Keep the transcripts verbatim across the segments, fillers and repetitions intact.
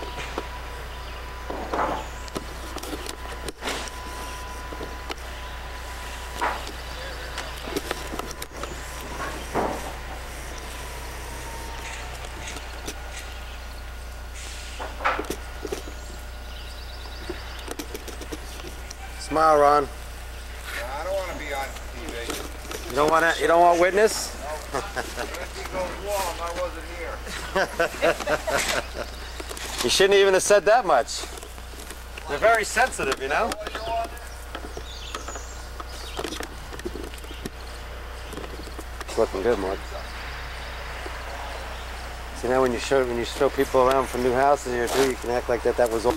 Smile, Ron. No, I don't want to be on T V. You don't want to. You don't want witness. No. If he goes long, I wasn't here. You shouldn't even have said that much. They're very sensitive, you know. It's looking good, Mark. See, now when you show when you show people around from new houses here too, you can act like that. That was all.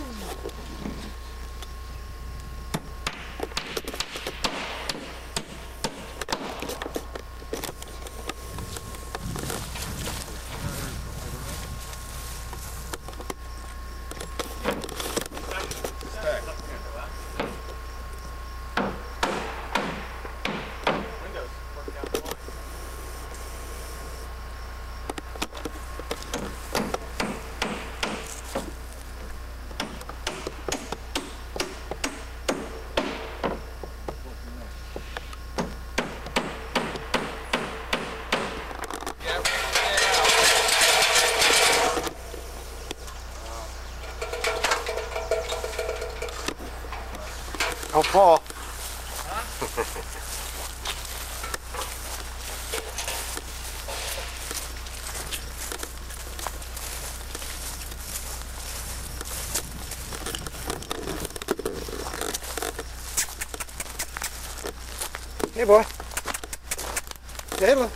Don't fall. Huh? Hey, boy. Hey, boy.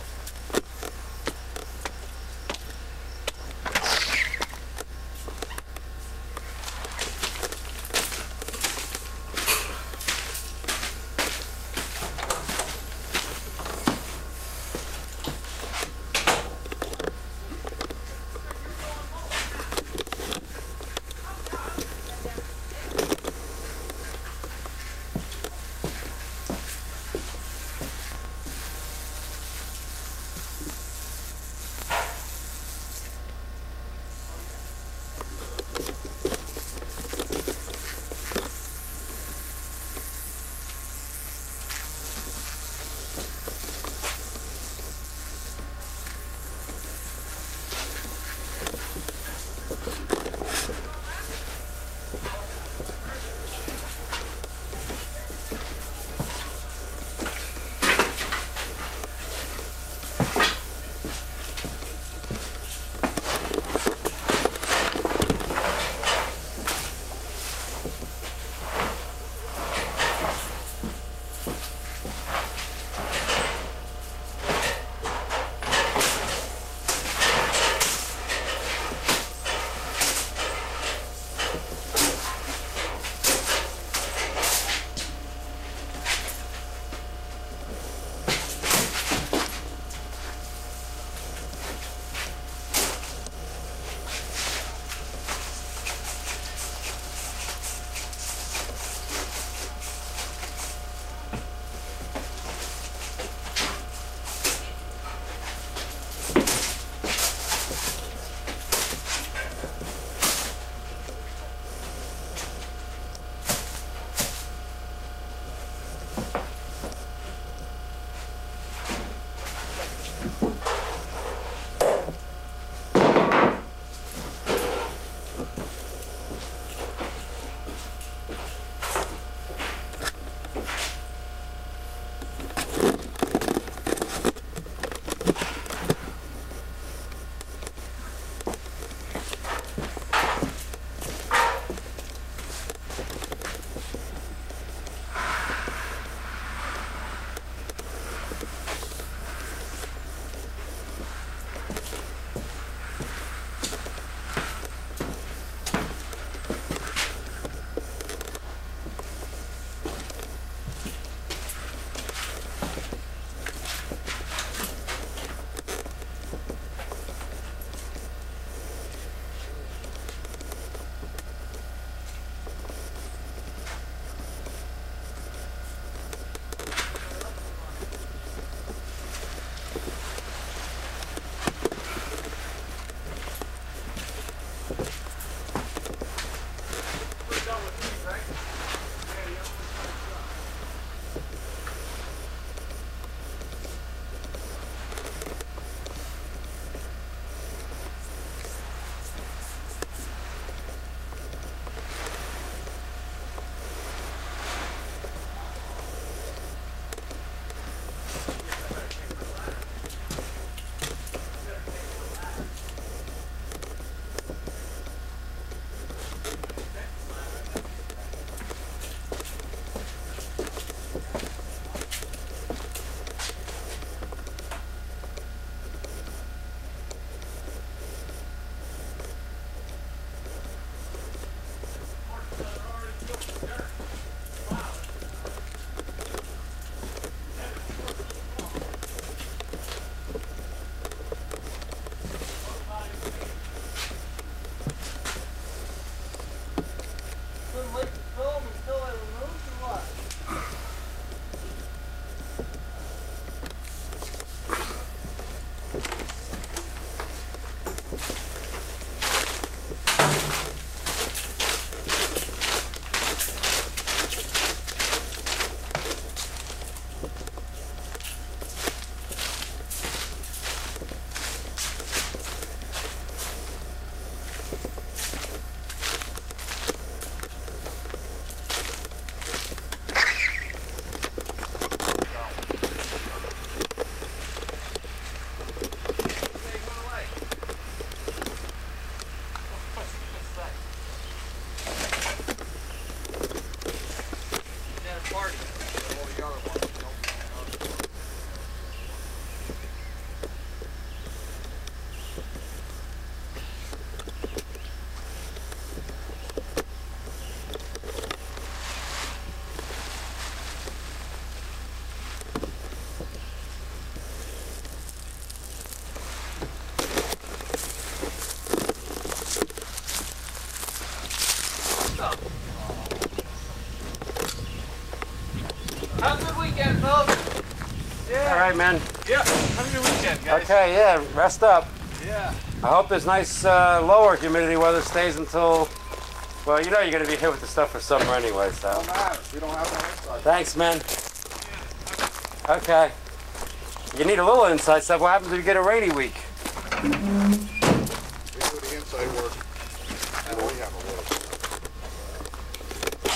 right, man? Yeah. Have a good weekend, guys. Okay, yeah, rest up. Yeah. I hope this nice uh, lower humidity weather stays until, well, you know you're going to be hit with the stuff for summer anyway, so. Don't matter. We don't have no inside. Thanks, man. Okay. You need a little inside stuff. What happens if you get a rainy week? We do the inside work. And we have a work.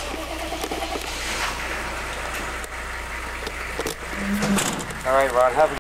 All right, Ron. Have a